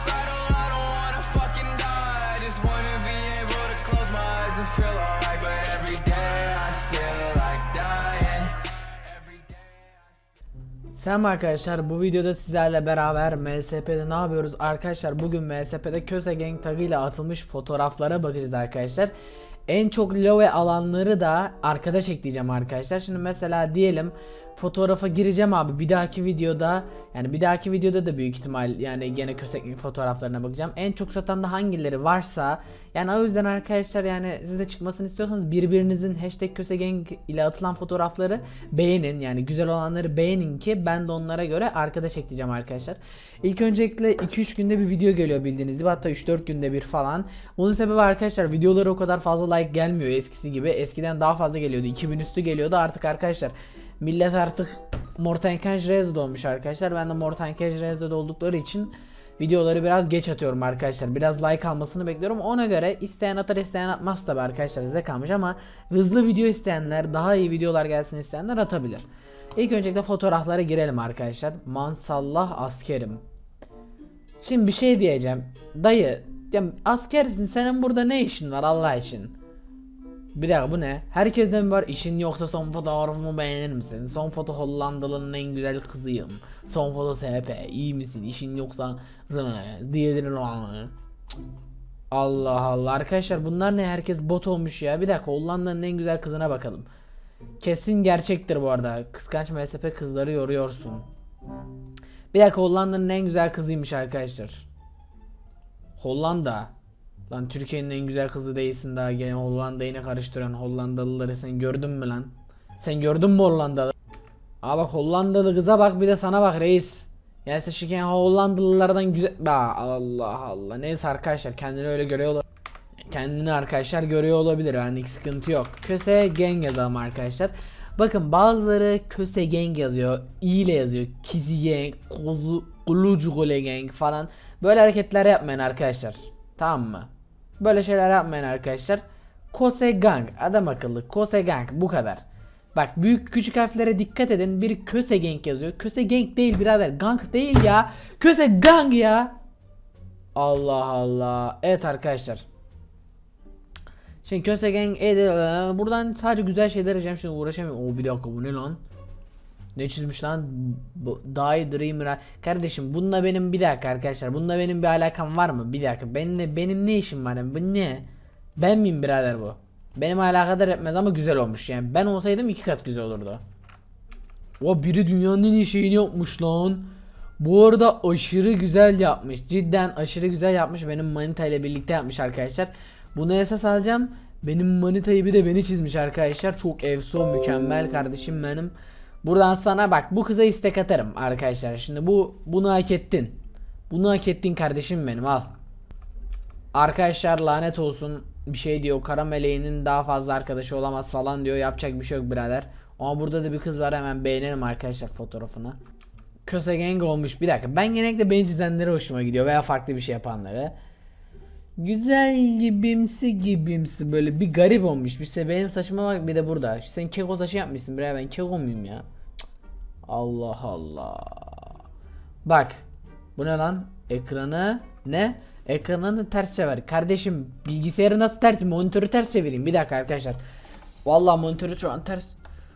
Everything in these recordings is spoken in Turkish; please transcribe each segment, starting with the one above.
I don't wanna fucking die. I just wanna be able to close my eyes and feel alright. But every day I feel like dying. Selam arkadaşlar, bu videoda sizlerle beraber MSP'de ne yapıyoruz arkadaşlar? Bugün MSP'de Köse Gang tagıyla atılmış fotoğraflara bakacağız arkadaşlar. En çok love alanları da arkadaş ekleyeceğim arkadaşlar. Şimdi mesela diyelim fotoğrafa gireceğim abi, bir dahaki videoda da büyük ihtimal yani gene Köse Gang fotoğraflarına bakacağım. En çok satan da hangileri varsa yani, o yüzden arkadaşlar yani siz de çıkmasını istiyorsanız birbirinizin hashtag Köse Gang ile atılan fotoğrafları beğenin, yani güzel olanları beğenin ki ben de onlara göre arkadaş ekleyeceğim arkadaşlar. İlk öncelikle 2-3 günde bir video geliyor bildiğiniz gibi, hatta 3-4 günde bir falan. Bunun sebebi arkadaşlar videolara o kadar fazla like gelmiyor eskisi gibi. Eskiden daha fazla geliyordu, 2000 üstü geliyordu, artık arkadaşlar millet artık Mortenkaj Rezo'da olmuş arkadaşlar. Ben de Mortenkaj Rezo'da oldukları için videoları biraz geç atıyorum arkadaşlar. Biraz like almasını bekliyorum. Ona göre isteyen atar, isteyen atmaz tabi arkadaşlar, size kalmış, ama hızlı video isteyenler, daha iyi videolar gelsin isteyenler atabilir. İlk öncelikle fotoğraflara girelim arkadaşlar. Mansallah askerim. Şimdi bir şey diyeceğim. Dayı ya, askersin, senin burada ne işin var Allah için? Bir dakika, bu ne? Herkesten var işin yoksa son fotoğrafımı beğenir misin? Son foto Hollandalı'nın en güzel kızıyım. Son foto SP, iyi misin? İşin yoksa diyelim. Allah Allah arkadaşlar, bunlar ne? Herkes bot olmuş ya. Bir dakika, Hollanda'nın en güzel kızına bakalım. Kesin gerçektir bu arada. Kıskanç MSP kızları yoruyorsun. Bir dakika, Hollanda'nın en güzel kızıymış arkadaşlar. Hollanda. Lan Türkiye'nin en güzel kızı değilsin daha, gene Hollanda'yı ne karıştıran Hollandalıları sen gördün mü lan? Sen gördün mü Hollandalı? Aa bak, Hollandalı kıza bak, bir de sana bak reis. Yani sen şiken Hollandalılardan güzel. Allah Allah. Neyse arkadaşlar, kendini öyle görüyor olabilir. Kendini arkadaşlar görüyor olabilir, yani sıkıntı yok. Köse Gang yazalım arkadaşlar. Bakın bazıları Köse Gang yazıyor, i ile yazıyor. Kizi Gang, Kozu, Kulucu Gole Gang falan. Böyle hareketler yapmayın arkadaşlar. Tamam mı? Böyle şeyler yapmayın arkadaşlar. Kose Gang, adam akıllı Kose Gang, bu kadar. Bak, büyük küçük harflere dikkat edin. Bir Köse Gang yazıyor. Köse Gang değil birader, gang değil ya. Köse Gang ya. Allah Allah. Evet arkadaşlar. Şimdi Köse Gang buradan sadece güzel şeyler arayacağım, şimdi uğraşamıyorum. Oo bir dakika, bu ne lan? Ne çizmiş lan? Die Dreamer. Kardeşim bununla benim, bir dakika arkadaşlar, bununla benim bir alakam var mı? Bir dakika, benim ne işim var? Bu ne? Ben miyim birader bu? Benim alakadar etmez ama güzel olmuş yani. Ben olsaydım 2 kat güzel olurdu. O biri dünyanın en iyi şeyini yapmış lan. Bu arada aşırı güzel yapmış. Cidden aşırı güzel yapmış. Benim manita ile birlikte yapmış arkadaşlar. Bunu esas alacağım. Benim manitayı bir de beni çizmiş arkadaşlar. Çok efso, mükemmel kardeşim benim. Buradan sana bak, bu kıza istek atarım arkadaşlar. Şimdi bunu hak ettin. Bunu hak ettin kardeşim benim, al. Arkadaşlar lanet olsun, bir şey diyor. Kara meleğinin daha fazla arkadaşı olamaz falan diyor. Yapacak bir şey yok birader. Ama burada da bir kız var, hemen beğenelim arkadaşlar fotoğrafını. Köse Gang olmuş. Bir dakika, ben genellikle beni çizenlere hoşuma gidiyor veya farklı bir şey yapanları. Güzel gibimsi böyle bir garip olmuş. Bir benim saçıma bak, bir de burada. Sen keko saçı yapmışsın bre, ben keko muyum ya? Allah Allah. Bak. Bu ne lan? Ekranı ne? Ekranını ters çevir. Kardeşim bilgisayarı nasıl ters? Monitörü ters çevireyim. Bir dakika arkadaşlar. Vallahi monitörü şu an ters.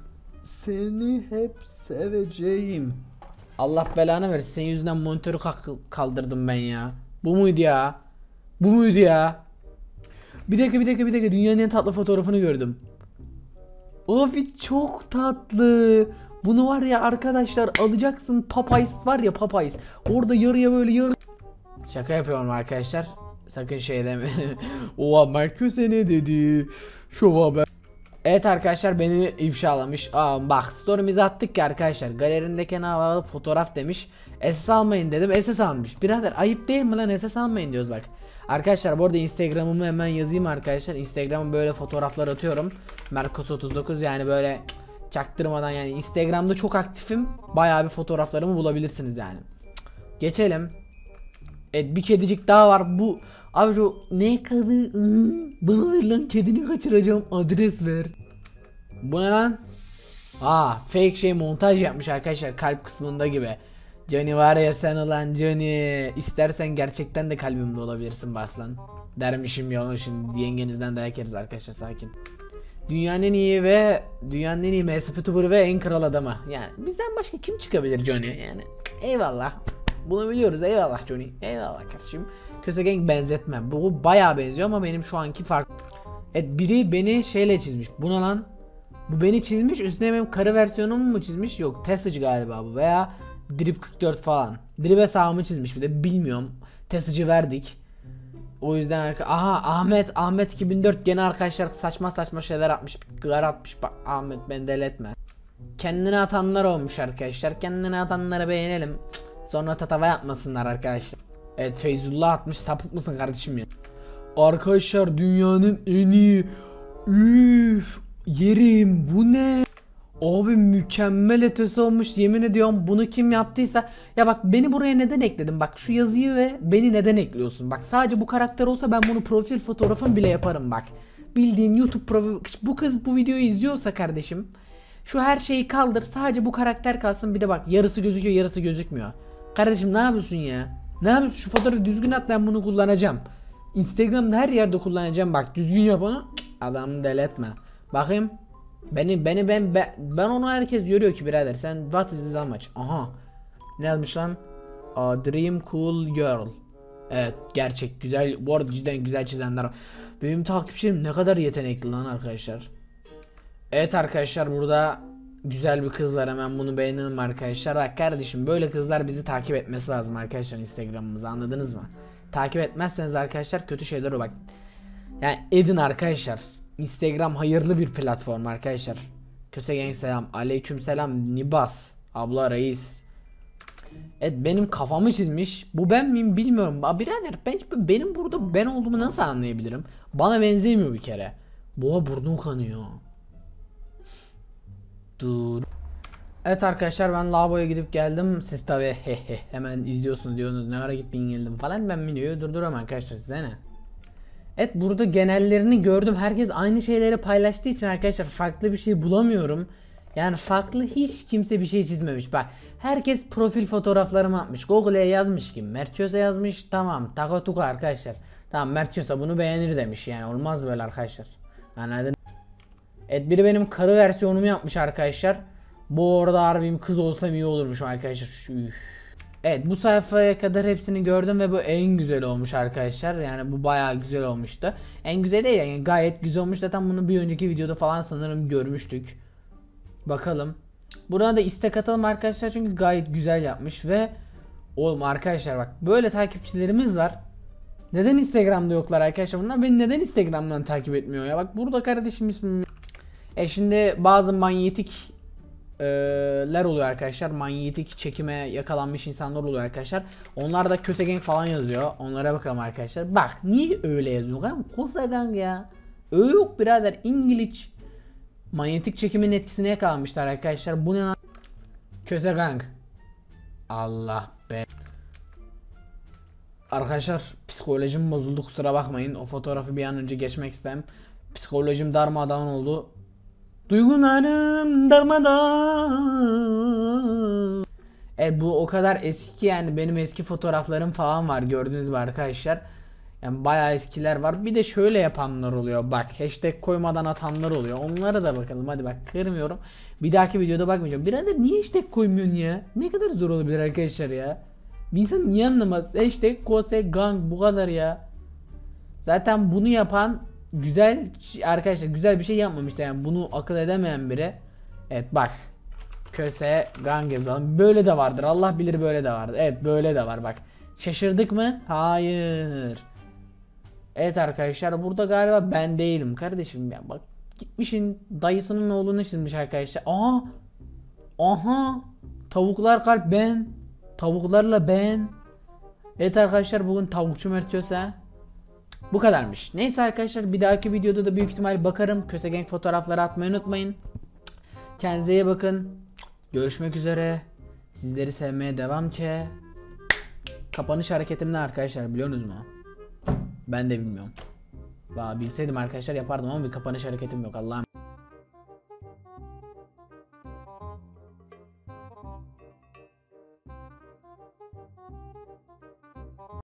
Seni hep seveceğim. Allah belanı versin. Senin yüzünden monitörü kaldırdım ben ya. Bu muydu ya? Bu muydu ya? Bir dakika. Dünyanın en tatlı fotoğrafını gördüm. Abi çok tatlı. Bunu var ya arkadaşlar, alacaksın. Popeyes var ya, Popeyes. Orada yarıya böyle yarı. Şaka yapıyorum arkadaşlar. Sakın şey deme. Oha, Merküse ne dedi? Şova ben. Evet arkadaşlar, beni ifşalamış. Bak story'mizi attık ya arkadaşlar. Galerindeki havalı fotoğraf demiş. SS almayın dedim. SS almış. Birader ayıp değil mi lan, SS almayın diyoruz bak. Arkadaşlar bu arada Instagram'ımı hemen yazayım arkadaşlar. Instagram'a böyle fotoğraflar atıyorum. Merkos39, yani böyle çaktırmadan, yani Instagram'da çok aktifim. Bayağı bir fotoğraflarımı bulabilirsiniz yani. Geçelim. Evet, bir kedicik daha var. Bu abi şu ne kadı? Bana ver lan, kedini kaçıracağım, adres ver. Bu ne lan? Fake şey montaj yapmış arkadaşlar, kalp kısmında gibi. Johnny var ya sen ulan Johnny. İstersen gerçekten de kalbimde olabilirsin Baslan. Dermişim ya şimdi yengenizden dayak yeriz arkadaşlar, sakin. Dünyanın en iyi MS YouTuber ve en kral adamı. Yani bizden başka kim çıkabilir Johnny yani. Eyvallah. Bunu biliyoruz, eyvallah Johnny. Eyvallah kardeşim. Kösegenk benzetme. Bu bayağı benziyor ama benim şu anki farklı. Evet, biri beni şeyle çizmiş. Bu ne lan? Bu beni çizmiş, üstüne benim karı versiyonumu mu çizmiş? Yok, Tesla'cı galiba bu veya Drip 44 falan. Drip hesabımı çizmiş bir de, bilmiyorum. Tesla'cı verdik. O yüzden Ahmet 2004 gene arkadaşlar saçma şeyler atmış. Gar atmış. Bak Ahmet, beni deli etme. Kendine atanlar olmuş arkadaşlar. Kendine atanları beğenelim. Sonra tatava yapmasınlar arkadaşlar. Evet, Feyzullah atmış. Sapık mısın kardeşim ya? Arkadaşlar dünyanın en iyi. Üf, yerim bu ne? Abi mükemmel ötesi olmuş, yemin ediyorum. Bunu kim yaptıysa, ya bak beni buraya neden ekledin, bak şu yazıyı ve beni neden ekliyorsun, bak sadece bu karakter olsa ben bunu profil fotoğrafım bile yaparım bak. Bildiğin YouTube profil, bu kız bu videoyu izliyorsa kardeşim, şu her şeyi kaldır, sadece bu karakter kalsın. Bir de bak yarısı gözüküyor yarısı gözükmüyor. Kardeşim ne yapıyorsun ya? Ne yapıyorsun? Şu fotoğrafı düzgün at, ben bunu kullanacağım. Instagram'da her yerde kullanacağım, bak düzgün yap onu. Adamı deli etme. Bakayım. Ben onu herkes görüyor ki birader. Sen what is this amaç? Aha. Ne yazmış lan? Dream cool girl. Evet, gerçek güzel. Bu arada cidden güzel çizenler var. Benim takipçilerim ne kadar yetenekli lan arkadaşlar. Evet arkadaşlar, burada güzel bir kız var, hemen bunu beğenelim arkadaşlar. Bak kardeşim, böyle kızlar bizi takip etmesi lazım arkadaşlar, Instagram'ımızı, anladınız mı? Takip etmezseniz arkadaşlar kötü şeyler o bak. Yani edin arkadaşlar. Instagram hayırlı bir platform arkadaşlar. Kösegenk selam. Aleyküm selam. Nibas. Abla reis. Evet, benim kafamı çizmiş. Bu ben miyim bilmiyorum. Birader benim burada ben olduğumu nasıl anlayabilirim? Bana benzemiyor bir kere. Boğa burnum kanıyor. Dur. Evet arkadaşlar, ben lavaboya gidip geldim. Siz tabi hemen izliyorsunuz, diyorsunuz ne ara gittin geldim falan. Ben videoyu durduramam arkadaşlar, size ne? Evet, burada genellerini gördüm. Herkes aynı şeyleri paylaştığı için arkadaşlar farklı bir şey bulamıyorum. Yani farklı hiç kimse bir şey çizmemiş. Bak herkes profil fotoğraflarımı atmış. Google'e yazmış ki Mertçöse yazmış. Tamam takotuka arkadaşlar. Tamam, Mertçöse bunu beğenir demiş. Yani olmaz böyle arkadaşlar. Anladın? Evet, biri benim karı versiyonumu yapmış arkadaşlar. Bu arada harbim kız olsam iyi olurmuş arkadaşlar. Evet, bu sayfaya kadar hepsini gördüm ve bu en güzel olmuş arkadaşlar. Yani bu bayağı güzel olmuştu. En güzel değil yani, gayet güzel olmuş. Zaten bunu bir önceki videoda falan sanırım görmüştük. Bakalım. Burada da istek atalım arkadaşlar çünkü gayet güzel yapmış ve oğlum arkadaşlar bak böyle takipçilerimiz var. Neden Instagram'da yoklar arkadaşlar? Bunlar beni neden Instagram'dan takip etmiyor ya? Bak burada kardeşim ismim. Şimdi bazı manyetik ler oluyor arkadaşlar. Manyetik çekime yakalanmış insanlar oluyor arkadaşlar. Onlar da Kösegenk falan yazıyor. Onlara bakalım arkadaşlar. Bak niye öyle yazıyor? Kösegenk ya. Öyle yok birader. İngiliz. Manyetik çekimin etkisine yakalanmışlar arkadaşlar. Bu ne lan? Kösegenk. Allah be. Arkadaşlar psikolojim bozuldu, kusura bakmayın. O fotoğrafı bir an önce geçmek istem. Psikolojim darmadağın oldu. Duygularım darmadan. Bu o kadar eski yani, benim eski fotoğraflarım falan var, gördünüz mü arkadaşlar? Yani bayağı eskiler var. Bir de şöyle yapanlar oluyor. Bak hashtag koymadan atanlar oluyor. Onlara da bakalım. Hadi bak, kırmıyorum. Bir dahaki videoda bakmayacağım. Birader niye hashtag koymuyorsun ya? Ne kadar zor olabilir arkadaşlar ya? Bir insan niye anlamaz? Hashtag kose gang, bu kadar ya. Zaten bunu yapan güzel arkadaşlar, güzel bir şey yapmamışlar yani, bunu akıl edemeyen biri. Evet bak, köse gang yazalım, böyle de vardır, Allah bilir böyle de vardır. Evet böyle de var bak, şaşırdık mı? Hayır. Evet arkadaşlar, burada galiba ben değilim kardeşim ya, bak gitmişin dayısının oğlunu çizmiş arkadaşlar. Aha tavuklar kalp, ben tavuklarla ben. Evet arkadaşlar, bugün tavukçu Mertçöse. Bu kadarmış. Neyse arkadaşlar, bir dahaki videoda da büyük ihtimal bakarım. Kösegenk fotoğrafları atmayı unutmayın. Kendinize iyi bakın. Görüşmek üzere. Sizleri sevmeye devam ki. Kapanış hareketim ne arkadaşlar, biliyorsunuz mu? Ben de bilmiyorum. Bilseydim arkadaşlar yapardım ama bir kapanış hareketim yok, Allah'ım.